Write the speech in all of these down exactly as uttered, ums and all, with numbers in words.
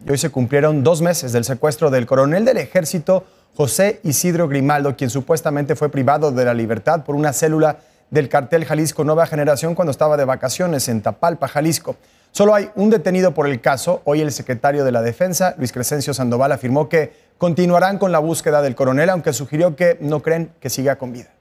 Y hoy se cumplieron dos meses del secuestro del coronel del ejército José Isidro Grimaldo, quien supuestamente fue privado de la libertad por una célula del cartel Jalisco Nueva Generación cuando estaba de vacaciones en Tapalpa, Jalisco. Solo hay un detenido por el caso. Hoy el secretario de la Defensa, Luis Crescencio Sandoval, afirmó que continuarán con la búsqueda del coronel, aunque sugirió que no creen que siga con vida.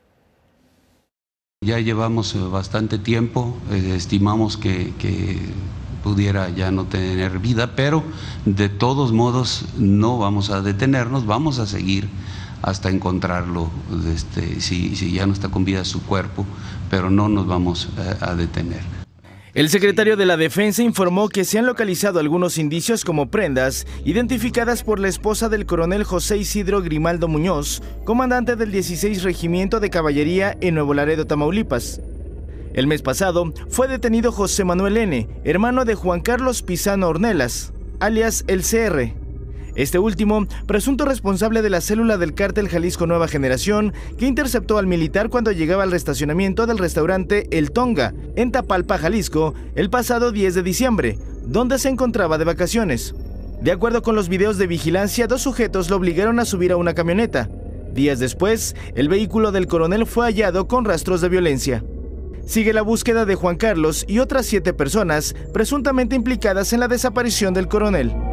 Ya llevamos bastante tiempo, eh, estimamos que, que pudiera ya no tener vida, pero de todos modos no vamos a detenernos, vamos a seguir hasta encontrarlo, este, si, si ya no está con vida su cuerpo, pero no nos vamos a, a detener. El secretario de la Defensa informó que se han localizado algunos indicios como prendas identificadas por la esposa del coronel José Isidro Grimaldo Muñoz, comandante del dieciséis Regimiento de Caballería en Nuevo Laredo, Tamaulipas. El mes pasado fue detenido José Manuel N., hermano de Juan Carlos Pizano Ornelas, alias el C R. Este último, presunto responsable de la célula del cártel Jalisco Nueva Generación, que interceptó al militar cuando llegaba al estacionamiento del restaurante El Tonga, en Tapalpa, Jalisco, el pasado diez de diciembre, donde se encontraba de vacaciones. De acuerdo con los videos de vigilancia, dos sujetos lo obligaron a subir a una camioneta. Días después, el vehículo del coronel fue hallado con rastros de violencia. Sigue la búsqueda de Juan Carlos y otras siete personas presuntamente implicadas en la desaparición del coronel.